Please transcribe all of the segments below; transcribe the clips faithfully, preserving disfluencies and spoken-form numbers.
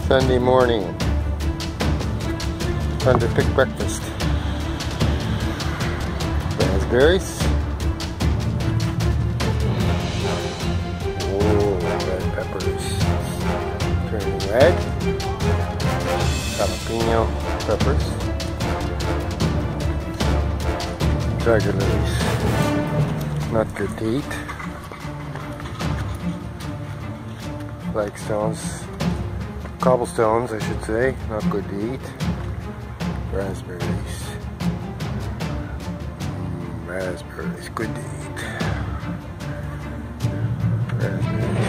Sunday morning. Time to pick breakfast. Raspberries. Oh, red peppers. Turning red. Jalapeno peppers. Tiger lilies. Not good to eat. Flagstones. Cobblestones, I should say. Not good to eat. Raspberries. Mm, raspberries, good to eat. Raspberries.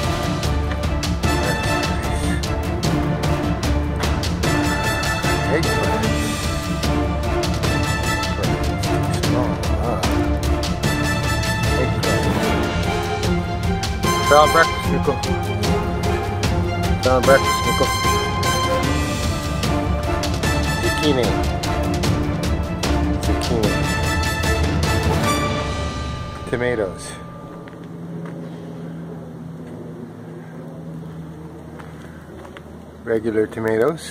Raspberries. Eggplants. Small, ah. Eggplant. Found breakfast, Nico. Found breakfast, Nico. Zucchini. Zucchini. Tomatoes. Regular tomatoes.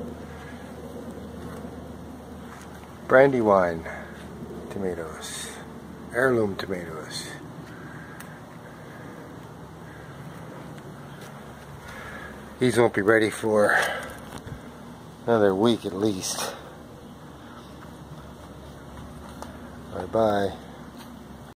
Brandywine tomatoes. Heirloom tomatoes. These won't be ready for another week at least. Bye bye.